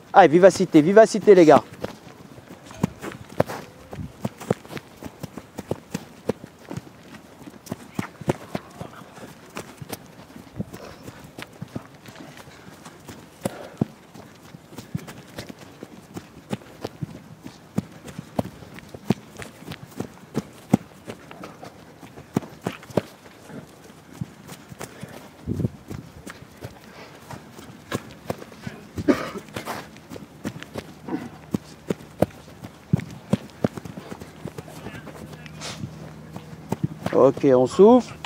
Allez, vivacité, vivacité les gars. Ok, on souffle.